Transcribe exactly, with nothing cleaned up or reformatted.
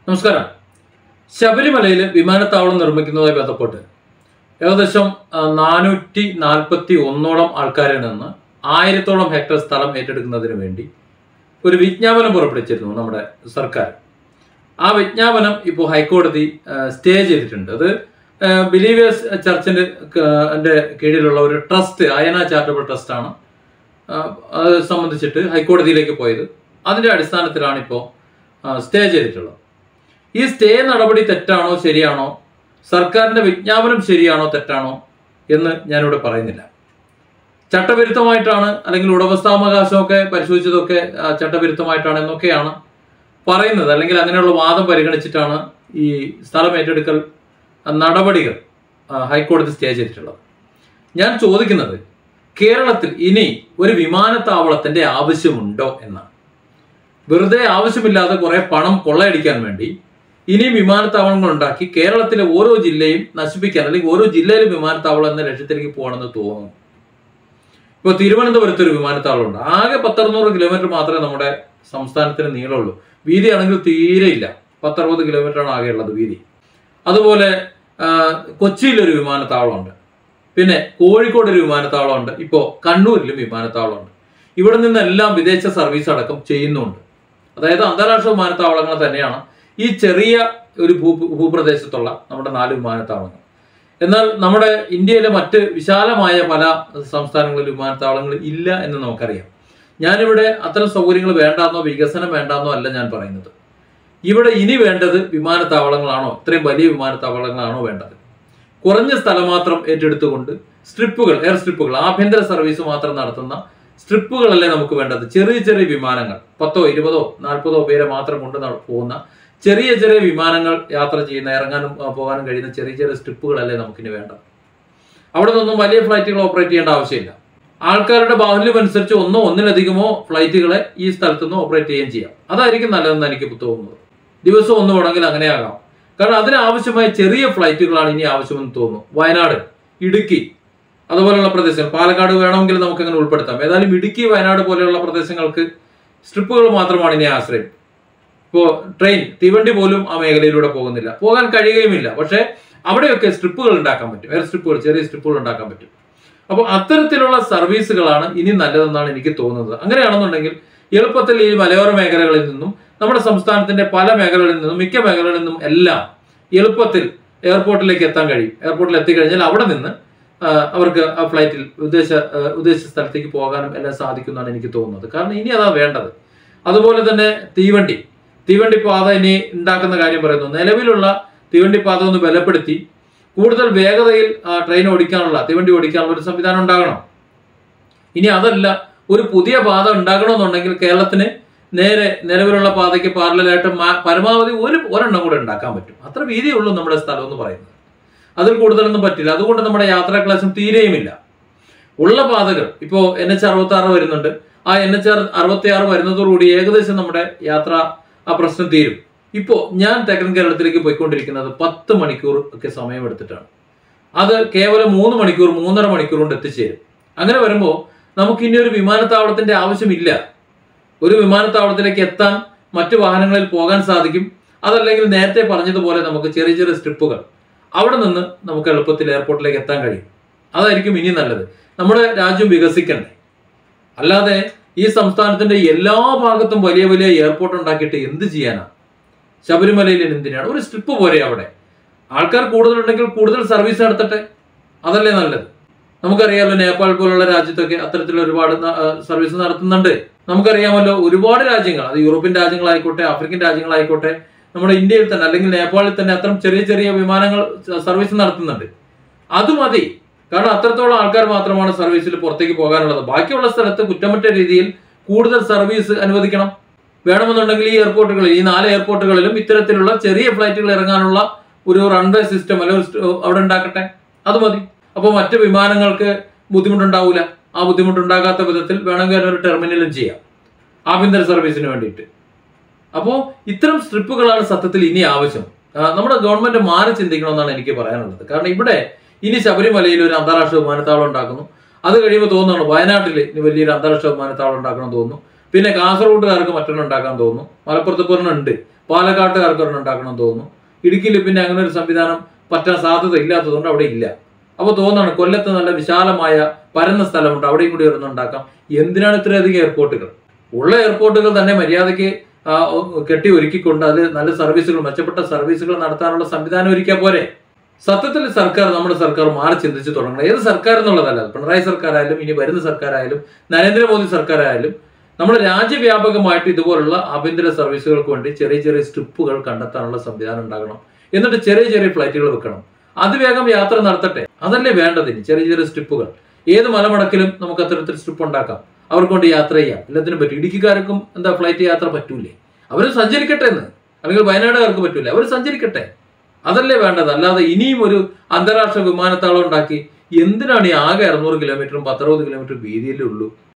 നമസ്കാരം. ശബരിമലയിൽ വിമാനത്താവളം നിർമ്മിക്കുന്നതുമായി ബന്ധപ്പെട്ട് ഏകദേശം നാനൂറ്റി നാൽപ്പത്തി ഒന്നോളം ആൾക്കാരിൽ നിന്ന് ആയിരത്തോളം ഹെക്ടർ സ്ഥലം ഏറ്റെടുക്കുന്നതിന് വേണ്ടി ഒരു വിജ്ഞാപനം പുറപ്പെടുവിച്ചിരുന്നു നമ്മുടെ സർക്കാർ. ആ വിജ്ഞാപനം ഇപ്പോൾ ഹൈക്കോടതി സ്റ്റേ ചെയ്തിട്ടുണ്ട്. അത് ബിലീവേഴ്സ് ചർച്ചിന്റെ കീഴിലുള്ള ഒരു ട്രസ്റ്റ്, അയന ചാരിറ്റബിൾ ട്രസ്റ്റാണ് അത് സംബന്ധിച്ചിട്ട് ഹൈക്കോടതിയിലേക്ക് പോയത്. അതിന്റെ അടിസ്ഥാനത്തിലാണ് ഇപ്പോൾ സ്റ്റേ ചെയ്തിട്ടുള്ളത്. ഈ സ്റ്റേ നടപടി തെറ്റാണോ ശരിയാണോ, സർക്കാരിന്റെ വിജ്ഞാപനം ശരിയാണോ തെറ്റാണോ എന്ന് ഞാനിവിടെ പറയുന്നില്ല. ചട്ടവിരുദ്ധമായിട്ടാണ് അല്ലെങ്കിൽ ഉടമസ്ഥാവകാശമൊക്കെ പരിശോധിച്ചതൊക്കെ ചട്ടവിരുദ്ധമായിട്ടാണ് എന്നൊക്കെയാണ് പറയുന്നത്. അല്ലെങ്കിൽ അങ്ങനെയുള്ള വാദം പരിഗണിച്ചിട്ടാണ് ഈ സ്ഥലം ഏറ്റെടുക്കൽ നടപടികൾ ഹൈക്കോടതി സ്റ്റേ ചെയ്തിട്ടുള്ളത്. ഞാൻ ചോദിക്കുന്നത്, കേരളത്തിൽ ഇനി ഒരു വിമാനത്താവളത്തിന്റെ ആവശ്യമുണ്ടോ എന്നാണ്. വെറുതെ ആവശ്യമില്ലാതെ കുറെ പണം കൊള്ളയടിക്കാൻ വേണ്ടി ഇനിയും വിമാനത്താവളങ്ങൾ ഉണ്ടാക്കി കേരളത്തിലെ ഓരോ ജില്ലയും നശിപ്പിക്കാൻ, അല്ലെങ്കിൽ ഓരോ ജില്ലയിലും വിമാനത്താവളം എന്ന ലക്ഷ്യത്തിലേക്ക് പോകണമെന്ന് തോന്നുന്നു. ഇപ്പോൾ തിരുവനന്തപുരത്ത് ഒരു വിമാനത്താവളം ഉണ്ട്. ആകെ പത്തറുന്നൂറ് കിലോമീറ്റർ മാത്രമേ നമ്മുടെ സംസ്ഥാനത്തിന് നീളമുള്ളൂ. വീതിയാണെങ്കിൽ തീരെയില്ല. പത്തറുപത് കിലോമീറ്ററാണ് ആകെയുള്ളത് വീതി. അതുപോലെ കൊച്ചിയിലൊരു വിമാനത്താവളമുണ്ട്. പിന്നെ കോഴിക്കോട് ഒരു വിമാനത്താവളമുണ്ട്. ഇപ്പോൾ കണ്ണൂരിലും വിമാനത്താവളമുണ്ട്. ഇവിടെ നിന്നെല്ലാം വിദേശ സർവീസ് അടക്കം ചെയ്യുന്നുണ്ട്. അതായത് അന്താരാഷ്ട്ര വിമാനത്താവളങ്ങൾ തന്നെയാണ് ഈ ചെറിയ ഒരു ഭൂ ഭൂപ്രദേശത്തുള്ള നമ്മുടെ നാല് വിമാനത്താവളങ്ങൾ. എന്നാൽ നമ്മുടെ ഇന്ത്യയിലെ മറ്റ് വിശാലമായ പല സംസ്ഥാനങ്ങളിലും വിമാനത്താവളങ്ങൾ ഇല്ല എന്ന് നമുക്കറിയാം. ഞാനിവിടെ അത്തരം സൗകര്യങ്ങൾ വേണ്ടാന്നോ വികസനം വേണ്ടാന്നോ അല്ല ഞാൻ പറയുന്നത്. ഇവിടെ ഇനി വേണ്ടത് വിമാനത്താവളങ്ങളാണോ, ഇത്രയും വലിയ വിമാനത്താവളങ്ങളാണോ വേണ്ടത്? കുറഞ്ഞ സ്ഥലം മാത്രം ഏറ്റെടുത്തുകൊണ്ട് സ്ട്രിപ്പുകൾ, എയർ സ്ട്രിപ്പുകൾ, ആഭ്യന്തര സർവീസ് മാത്രം നടത്തുന്ന സ്ട്രിപ്പുകളല്ലേ നമുക്ക് വേണ്ടത്. ചെറിയ ചെറിയ വിമാനങ്ങൾ, പത്തോ ഇരുപതോ നാൽപ്പതോ പേരെ മാത്രം കൊണ്ട് പോകുന്ന ചെറിയ ചെറിയ വിമാനങ്ങൾ യാത്ര ചെയ്യുന്ന, ഇറങ്ങാനും പോകാനും കഴിയുന്ന ചെറിയ ചെറിയ സ്ട്രിപ്പുകളല്ലേ നമുക്കിനി വേണ്ടത്. അവിടെ നിന്നൊന്നും വലിയ ഫ്ലൈറ്റുകൾ ഓപ്പറേറ്റ് ചെയ്യേണ്ട ആവശ്യമില്ല. ആൾക്കാരുടെ ബാഹുല്യം അനുസരിച്ച് ഒന്നോ ഒന്നിലധികമോ ഫ്ലൈറ്റുകളെ ഈ സ്ഥലത്തു നിന്ന് ഓപ്പറേറ്റ് ചെയ്യുകയും ചെയ്യാം. അതായിരിക്കും നല്ലതെന്ന് എനിക്ക് തോന്നുന്നത്. ദിവസം ഒന്ന് വേണമെങ്കിൽ അങ്ങനെയാകാം. കാരണം അതിനാവശ്യമായ ചെറിയ ഫ്ലൈറ്റുകളാണ് ഇനി ആവശ്യമെന്ന് തോന്നുന്നു. വയനാട്, ഇടുക്കി, അതുപോലെയുള്ള പ്രദേശങ്ങൾ, പാലക്കാട് വേണമെങ്കിൽ നമുക്ക് അങ്ങനെ ഉൾപ്പെടുത്താം. ഏതായാലും ഇടുക്കി, വയനാട് പോലെയുള്ള പ്രദേശങ്ങൾക്ക് സ്ട്രിപ്പുകൾ മാത്രമാണ് ഇനി ആശ്രയം. ഇപ്പോൾ ട്രെയിൻ, തീവണ്ടി പോലും ആ മേഖലയിലൂടെ പോകുന്നില്ല, പോകാൻ കഴിയുകയുമില്ല. പക്ഷേ അവിടെയൊക്കെ സ്ട്രിപ്പുകൾ ഉണ്ടാക്കാൻ പറ്റും, എയർ സ്ട്രിപ്പുകൾ, ചെറിയ സ്ട്രിപ്പുകൾ ഉണ്ടാക്കാൻ പറ്റും. അപ്പോൾ അത്തരത്തിലുള്ള സർവീസുകളാണ് ഇനി നല്ലതെന്നാണ് എനിക്ക് തോന്നുന്നത്. അങ്ങനെയാണെന്നുണ്ടെങ്കിൽ എളുപ്പത്തിൽ ഈ മലയോര മേഖലകളിൽ നിന്നും നമ്മുടെ സംസ്ഥാനത്തിന്റെ പല മേഖലകളിൽ നിന്നും, മിക്ക മേഖലകളിൽ നിന്നും എല്ലാം എളുപ്പത്തിൽ എയർപോർട്ടിലേക്ക് എത്താൻ കഴിയും. എയർപോർട്ടിൽ എത്തിക്കഴിഞ്ഞാൽ അവിടെ നിന്ന് അവർക്ക് ആ ഫ്ലൈറ്റിൽ ഉദ്ദേശ ഉദ്ദേശ സ്ഥലത്തേക്ക് പോകാനും എല്ലാം സാധിക്കുന്നതാണ് എനിക്ക് തോന്നുന്നത്. കാരണം ഇനി അതാ വേണ്ടത്. അതുപോലെ തന്നെ തീവണ്ടി തീവണ്ടി പാത ഇനി ഉണ്ടാക്കുന്ന കാര്യം പറയുന്നു. നിലവിലുള്ള തീവണ്ടി പാത ഒന്ന് ബലപ്പെടുത്തി കൂടുതൽ വേഗതയിൽ ട്രെയിൻ ഓടിക്കാനുള്ള, തീവണ്ടി ഓടിക്കാനുള്ള ഒരു സംവിധാനം ഉണ്ടാകണം. ഇനി അതല്ല, ഒരു പുതിയ പാത ഉണ്ടാകണമെന്നുണ്ടെങ്കിൽ കേരളത്തിന് നേരെ നിലവിലുള്ള പാതയ്ക്ക് പാരലായിട്ട് പരമാവധി ഒരു ഒരെണ്ണം കൂടെ ഉണ്ടാക്കാൻ പറ്റും. അത്ര വീതിയുള്ളൂ നമ്മുടെ സ്ഥലം എന്ന് പറയുന്നത്. അതിൽ കൂടുതലൊന്നും പറ്റില്ല. അതുകൊണ്ട് നമ്മുടെ യാത്രാ ക്ലാസും തീരെയുമില്ല. ഉള്ള പാതകൾ ഇപ്പോൾ എൻ എച്ച് അറുപത്തി ആറ് വരുന്നുണ്ട്. ആ എൻ എച്ച് അറുപത്തി ആറ് വരുന്നതോടുകൂടി ഏകദേശം നമ്മുടെ യാത്ര ആ പ്രശ്നം തീരും. ഇപ്പോൾ ഞാൻ തെക്കൻ കേരളത്തിലേക്ക് പോയിക്കൊണ്ടിരിക്കുന്നത് പത്ത് മണിക്കൂർ ഒക്കെ സമയമെടുത്തിട്ടാണ്. അത് കേവലം മൂന്ന് മണിക്കൂർ മൂന്നര മണിക്കൂർ കൊണ്ട് എത്തിച്ചേരും. അങ്ങനെ വരുമ്പോൾ നമുക്ക് ഇനി ഒരു വിമാനത്താവളത്തിന്റെ ആവശ്യമില്ല. ഒരു വിമാനത്താവളത്തിലേക്ക് എത്താൻ മറ്റു വാഹനങ്ങളിൽ പോകാൻ സാധിക്കും. അതല്ലെങ്കിൽ നേരത്തെ പറഞ്ഞതുപോലെ നമുക്ക് ചെറിയ ചെറിയ സ്ട്രിപ്പുകൾ, അവിടെ നിന്ന് നമുക്ക് എളുപ്പത്തിൽ എയർപോർട്ടിലേക്ക് എത്താൻ കഴിയും. അതായിരിക്കും ഇനി നല്ലത്. നമ്മുടെ രാജ്യം വികസിക്കണ്ടേ. അല്ലാതെ ഈ സംസ്ഥാനത്തിന്റെ എല്ലാ ഭാഗത്തും വലിയ വലിയ എയർപോർട്ട് ഉണ്ടാക്കിയിട്ട് എന്ത് ചെയ്യാനാണ്? ശബരിമലയിൽ എന്തിനാണ്? ഒരു സ്ട്രിപ്പ് പോരെ അവിടെ. ആൾക്കാർ കൂടുതലുണ്ടെങ്കിൽ കൂടുതൽ സർവീസ് നടത്തട്ടെ, അതല്ലേ നല്ലത്. നമുക്കറിയാമല്ലോ, നേപ്പാൾ പോലുള്ള രാജ്യത്തൊക്കെ അത്തരത്തിലുള്ള ഒരുപാട് സർവീസ് നടത്തുന്നുണ്ട്. നമുക്കറിയാമല്ലോ, ഒരുപാട് രാജ്യങ്ങൾ, അത് യൂറോപ്യൻ രാജ്യങ്ങളായിക്കോട്ടെ, ആഫ്രിക്കൻ രാജ്യങ്ങളായിക്കോട്ടെ, നമ്മുടെ ഇന്ത്യയിൽ തന്നെ അല്ലെങ്കിൽ നേപ്പാളിൽ തന്നെ അത്തരം ചെറിയ ചെറിയ വിമാനങ്ങൾ സർവീസ് നടത്തുന്നുണ്ട്. അത് മതി. കാരണം അത്രത്തോളം ആൾക്കാർ മാത്രമാണ് സർവീസിൽ പുറത്തേക്ക് പോകാനുള്ളത്. ബാക്കിയുള്ള സ്ഥലത്ത് കുറ്റമറ്റ രീതിയിൽ കൂടുതൽ സർവീസ് അനുവദിക്കണം. വേണമെന്നുണ്ടെങ്കിൽ ഈ എയർപോർട്ടുകളിൽ, ഈ നാല് എയർപോർട്ടുകളിലും ഇത്തരത്തിലുള്ള ചെറിയ ഫ്ലൈറ്റുകൾ ഇറങ്ങാനുള്ള ഒരു റൺവേ സിസ്റ്റം അല്ലെങ്കിൽ അവിടെ ഉണ്ടാക്കട്ടെ. അത് മതി. അപ്പോൾ മറ്റ് വിമാനങ്ങൾക്ക് ബുദ്ധിമുട്ടുണ്ടാവില്ല. ആ ബുദ്ധിമുട്ടുണ്ടാകാത്ത വിധത്തിൽ വേണമെങ്കിൽ ഒരു ടെർമിനലും ചെയ്യാം ആഭ്യന്തര സർവീസിന് വേണ്ടിയിട്ട്. അപ്പോൾ ഇത്തരം സ്ട്രിപ്പുകളാണ് സത്യത്തിൽ ഇനി ആവശ്യം. നമ്മുടെ ഗവൺമെന്റ് മാറി ചിന്തിക്കണമെന്നാണ് എനിക്ക് പറയാനുള്ളത്. കാരണം ഇവിടെ ഇനി ശബരിമലയിൽ ഒരു അന്താരാഷ്ട്ര വിമാനത്താവളം ഉണ്ടാക്കുന്നു. അത് കഴിയുമ്പോൾ തോന്നുന്നു വയനാട്ടിൽ വലിയൊരു അന്താരാഷ്ട്ര വിമാനത്താവളം ഉണ്ടാക്കണം തോന്നുന്നു. പിന്നെ കാസർഗോഡുകാർക്ക് മറ്റൊന്നും ഉണ്ടാക്കാൻ തോന്നുന്നു. മലപ്പുറത്ത് ഒരെണ്ണം ഉണ്ട്. പാലക്കാട്ടുകാർക്ക് ഒരെണ്ണം ഉണ്ടാക്കണം തോന്നുന്നു. ഇടുക്കിയിൽ പിന്നെ അങ്ങനെ ഒരു സംവിധാനം പറ്റാൻ സാധ്യത ഇല്ലാത്തതുകൊണ്ട് അവിടെ ഇല്ല. അപ്പോൾ തോന്നാണ് കൊല്ലത്ത് നല്ല വിശാലമായ പരന്ന സ്ഥലമുണ്ട്, അവിടെയും കൂടി ഒരെണ്ണം ഉണ്ടാക്കാം. എന്തിനാണ് ഇത്രയധികം എയർപോർട്ടുകൾ? ഉള്ള എയർപോർട്ടുകൾ തന്നെ മര്യാദയ്ക്ക് കെട്ടി ഒരുക്കിക്കൊണ്ട് അത് നല്ല സർവീസുകൾ, മെച്ചപ്പെട്ട സർവീസുകൾ നടത്താനുള്ള സംവിധാനം ഒരുക്കിയാൽ പോരെ? സത്യത്തിൽ സർക്കാർ, നമ്മുടെ സർക്കാർ മാറി ചിന്തിച്ച് തുടങ്ങണം. ഏത് സർക്കാർ എന്നുള്ളതല്ല, പിണറായി സർക്കാരായാലും ഇനി വരുന്ന സർക്കാരായാലും നരേന്ദ്രമോദി സർക്കാരായാലും നമ്മൾ രാജ്യവ്യാപകമായിട്ട് ഇതുപോലുള്ള ആഭ്യന്തര സർവീസുകൾക്ക് വേണ്ടി ചെറിയ ചെറിയ സ്ട്രിപ്പുകൾ കണ്ടെത്താനുള്ള സംവിധാനം ഉണ്ടാകണം. എന്നിട്ട് ചെറിയ ചെറിയ ഫ്ലൈറ്റുകൾ വെക്കണം. അതിവേഗം യാത്ര നടത്തട്ടെ, അതല്ലേ വേണ്ടതിന്. ചെറിയ ചെറിയ സ്ട്രിപ്പുകൾ ഏത് മലമടക്കിലും നമുക്ക് അത്തരത്തിൽ സ്ട്രിപ്പ് ഉണ്ടാക്കാം, അവർക്ക് കൊണ്ട് യാത്ര ചെയ്യാം, എല്ലാത്തിനും പറ്റും. ഇടുക്കിക്കാർക്കും എന്താ ഫ്ലൈറ്റ് യാത്ര പറ്റൂലേ? അവർ സഞ്ചരിക്കട്ടെ എന്ന്. അല്ലെങ്കിൽ വയനാടുകാർക്ക് പറ്റൂലേ? അവർ സഞ്ചരിക്കട്ടെ, അതല്ലേ വേണ്ടത്. അല്ലാതെ ഇനിയും ഒരു അന്താരാഷ്ട്ര വിമാനത്താവളം ഉണ്ടാക്കി എന്തിനാണ് ഈ ആകെ അറുന്നൂറ് കിലോമീറ്ററും പത്തറുപത് കിലോമീറ്റർ വീതിയിലേ ഉള്ളൂ?